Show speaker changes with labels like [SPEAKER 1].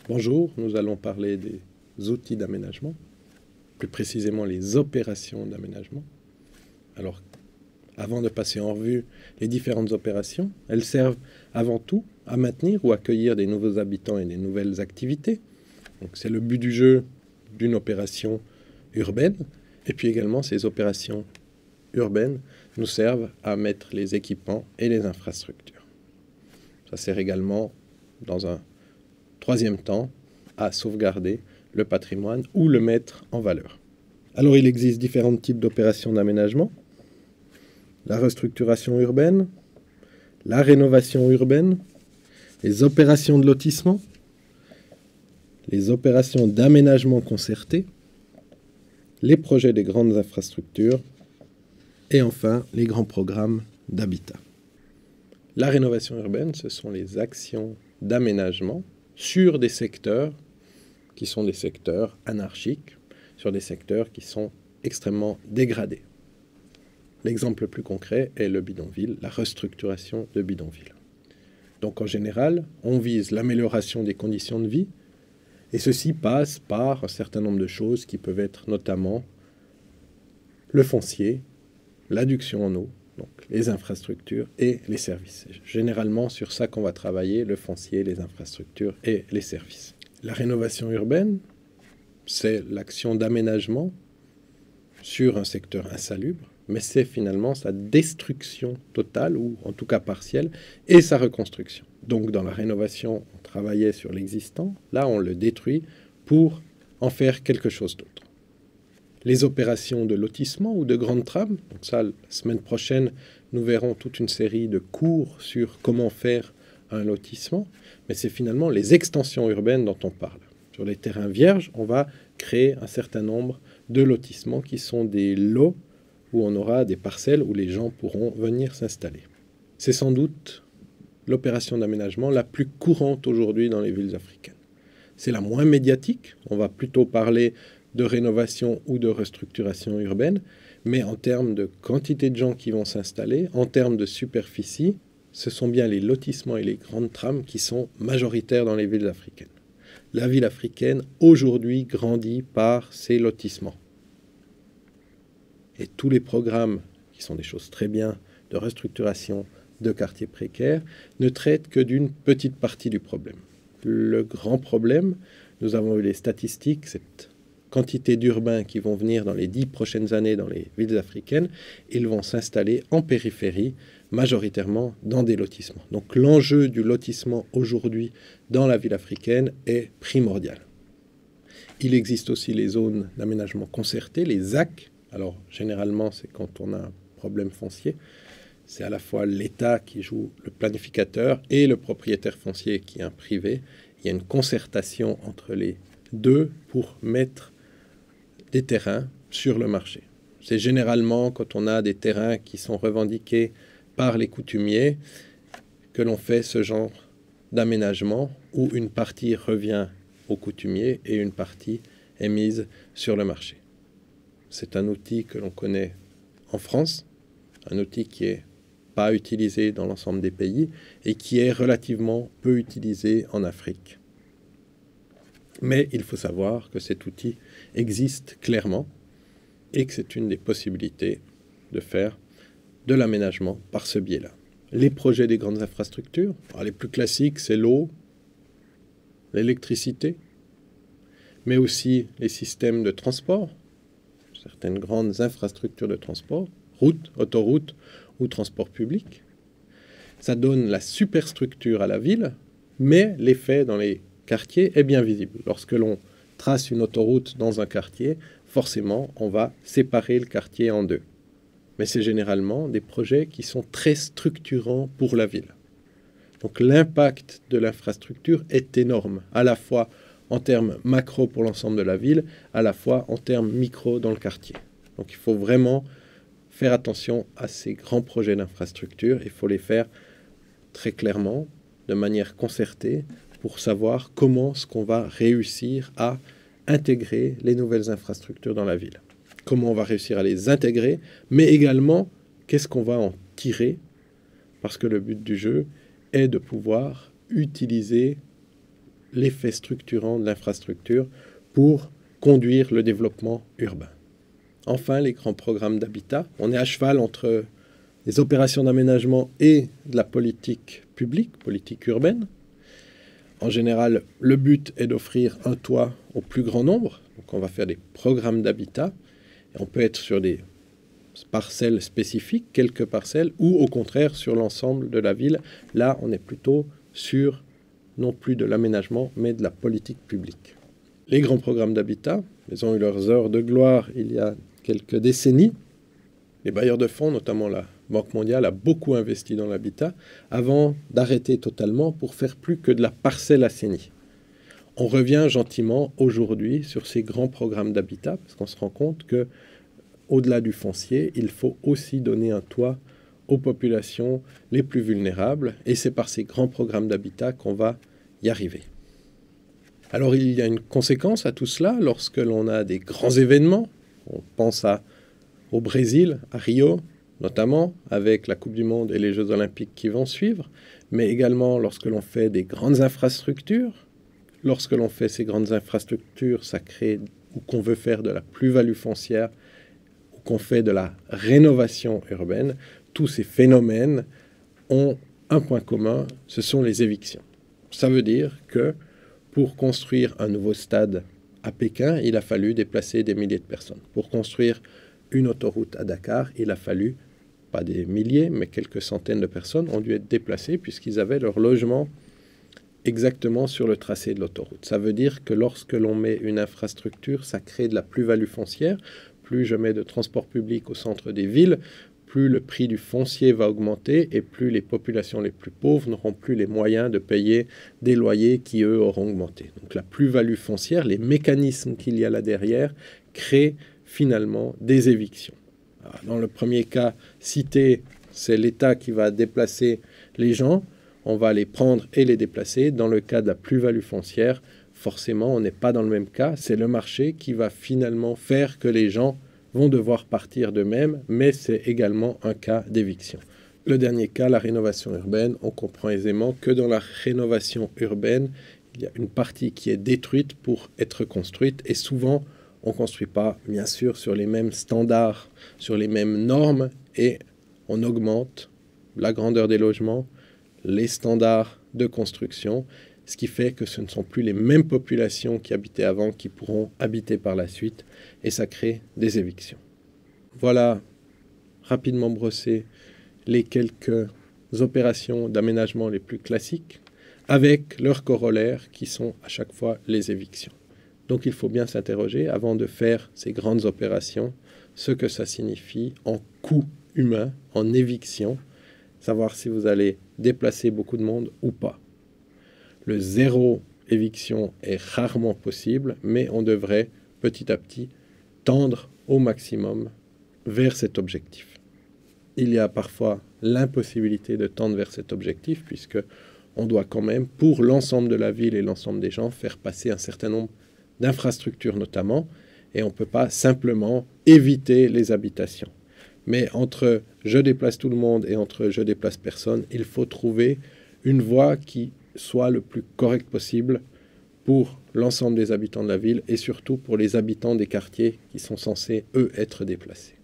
[SPEAKER 1] Bonjour, nous allons parler des outils d'aménagement, plus précisément les opérations d'aménagement. Alors, avant de passer en revue les différentes opérations, elles servent avant tout à maintenir ou accueillir des nouveaux habitants et des nouvelles activités. Donc, c'est le but du jeu d'une opération urbaine. Et puis également, ces opérations urbaines nous servent à mettre les équipements et les infrastructures. Ça sert également, dans un troisième temps, à sauvegarder le patrimoine ou le mettre en valeur. Alors, il existe différents types d'opérations d'aménagement. La restructuration urbaine, la rénovation urbaine, les opérations de lotissement, les opérations d'aménagement concerté, les projets des grandes infrastructures et enfin les grands programmes d'habitat. La rénovation urbaine, ce sont les actions d'aménagement sur des secteurs qui sont des secteurs anarchiques, sur des secteurs qui sont extrêmement dégradés. L'exemple le plus concret est le bidonville, la restructuration de bidonville. Donc en général, on vise l'amélioration des conditions de vie, et ceci passe par un certain nombre de choses qui peuvent être notamment le foncier, l'adduction en eau, donc les infrastructures et les services. C'est généralement sur ça qu'on va travailler, le foncier, les infrastructures et les services. La rénovation urbaine, c'est l'action d'aménagement sur un secteur insalubre, mais c'est finalement sa destruction totale, ou en tout cas partielle, et sa reconstruction. Donc dans la rénovation, on travaillait sur l'existant, là on le détruit pour en faire quelque chose d'autre. Les opérations de lotissement ou de grandes trames, donc ça, la semaine prochaine, nous verrons toute une série de cours sur comment faire un lotissement, mais c'est finalement les extensions urbaines dont on parle. Sur les terrains vierges, on va créer un certain nombre de lotissements qui sont des lots où on aura des parcelles où les gens pourront venir s'installer. C'est sans doute l'opération d'aménagement la plus courante aujourd'hui dans les villes africaines. C'est la moins médiatique, on va plutôt parler de rénovation ou de restructuration urbaine, mais en termes de quantité de gens qui vont s'installer, en termes de superficie, ce sont bien les lotissements et les grandes trames qui sont majoritaires dans les villes africaines. La ville africaine, aujourd'hui, grandit par ces lotissements. Et tous les programmes, qui sont des choses très bien, de restructuration de quartiers précaires, ne traitent que d'une petite partie du problème. Le grand problème, nous avons eu les statistiques, cette quantité d'urbains qui vont venir dans les 10 prochaines années dans les villes africaines, ils vont s'installer en périphérie, majoritairement dans des lotissements. Donc l'enjeu du lotissement aujourd'hui dans la ville africaine est primordial. Il existe aussi les zones d'aménagement concerté, les ZAC. Alors généralement, c'est quand on a un problème foncier. C'est à la fois l'État qui joue le planificateur et le propriétaire foncier qui est un privé. Il y a une concertation entre les deux pour mettre des terrains sur le marché. C'est généralement quand on a des terrains qui sont revendiqués par les coutumiers que l'on fait ce genre d'aménagement où une partie revient aux coutumiers et une partie est mise sur le marché. C'est un outil que l'on connaît en France, un outil qui n'est pas utilisé dans l'ensemble des pays et qui est relativement peu utilisé en Afrique. Mais il faut savoir que cet outil existe clairement et que c'est une des possibilités de faire de l'aménagement par ce biais-là. Les projets des grandes infrastructures, alors les plus classiques, c'est l'eau, l'électricité, mais aussi les systèmes de transport, certaines grandes infrastructures de transport, routes, autoroutes ou transport public. Ça donne la superstructure à la ville, mais l'effet dans les quartier est bien visible. Lorsque l'on trace une autoroute dans un quartier, forcément, on va séparer le quartier en deux. Mais c'est généralement des projets qui sont très structurants pour la ville. Donc l'impact de l'infrastructure est énorme, à la fois en termes macro pour l'ensemble de la ville, à la fois en termes micro dans le quartier. Donc il faut vraiment faire attention à ces grands projets d'infrastructure. Il faut les faire très clairement, de manière concertée, pour savoir comment est-ce qu'on va réussir à intégrer les nouvelles infrastructures dans la ville. Comment on va réussir à les intégrer, mais également qu'est-ce qu'on va en tirer, parce que le but du jeu est de pouvoir utiliser l'effet structurant de l'infrastructure pour conduire le développement urbain. Enfin, les grands programmes d'habitat. On est à cheval entre les opérations d'aménagement et de la politique publique, politique urbaine. En général, le but est d'offrir un toit au plus grand nombre. Donc on va faire des programmes d'habitat. Et on peut être sur des parcelles spécifiques, quelques parcelles, ou au contraire sur l'ensemble de la ville. Là, on est plutôt sur non plus de l'aménagement, mais de la politique publique. Les grands programmes d'habitat, ils ont eu leurs heures de gloire il y a quelques décennies. Les bailleurs de fonds, notamment la Banque mondiale, a beaucoup investi dans l'habitat avant d'arrêter totalement pour faire plus que de la parcelle assainie. On revient gentiment aujourd'hui sur ces grands programmes d'habitat parce qu'on se rend compte que au-delà du foncier, il faut aussi donner un toit aux populations les plus vulnérables et c'est par ces grands programmes d'habitat qu'on va y arriver. Alors il y a une conséquence à tout cela lorsque l'on a des grands événements. On pense au Brésil, à Rio, notamment avec la Coupe du Monde et les Jeux Olympiques qui vont suivre, mais également lorsque l'on fait des grandes infrastructures. Lorsque l'on fait ces grandes infrastructures, ça crée ou qu'on veut faire de la plus-value foncière ou qu'on fait de la rénovation urbaine. Tous ces phénomènes ont un point commun, ce sont les évictions. Ça veut dire que pour construire un nouveau stade à Pékin, il a fallu déplacer des milliers de personnes. Pour construire une autoroute à Dakar, il a fallu, pas des milliers, mais quelques centaines de personnes ont dû être déplacées puisqu'ils avaient leur logement exactement sur le tracé de l'autoroute. Ça veut dire que lorsque l'on met une infrastructure, ça crée de la plus-value foncière. Plus je mets de transport public au centre des villes, plus le prix du foncier va augmenter et plus les populations les plus pauvres n'auront plus les moyens de payer des loyers qui, eux, auront augmenté. Donc la plus-value foncière, les mécanismes qu'il y a là derrière, créent finalement des évictions. Alors, dans le premier cas cité, c'est l'État qui va déplacer les gens. On va les prendre et les déplacer. Dans le cas de la plus-value foncière, forcément, on n'est pas dans le même cas. C'est le marché qui va finalement faire que les gens vont devoir partir d'eux-mêmes, mais c'est également un cas d'éviction. Le dernier cas, la rénovation urbaine, on comprend aisément que dans la rénovation urbaine, il y a une partie qui est détruite pour être construite et souvent, on ne construit pas, bien sûr, sur les mêmes standards, sur les mêmes normes et on augmente la grandeur des logements, les standards de construction, ce qui fait que ce ne sont plus les mêmes populations qui habitaient avant qui pourront habiter par la suite et ça crée des évictions. Voilà, rapidement brossé, les quelques opérations d'aménagement les plus classiques avec leurs corollaires qui sont à chaque fois les évictions. Donc il faut bien s'interroger avant de faire ces grandes opérations, ce que ça signifie en coût humain, en éviction, savoir si vous allez déplacer beaucoup de monde ou pas. Le zéro éviction est rarement possible, mais on devrait petit à petit tendre au maximum vers cet objectif. Il y a parfois l'impossibilité de tendre vers cet objectif, puisque on doit quand même, pour l'ensemble de la ville et l'ensemble des gens, faire passer un certain nombre d'infrastructures notamment, et on ne peut pas simplement éviter les habitations. Mais entre je déplace tout le monde et entre je déplace personne, il faut trouver une voie qui soit le plus correct possible pour l'ensemble des habitants de la ville et surtout pour les habitants des quartiers qui sont censés, eux, être déplacés.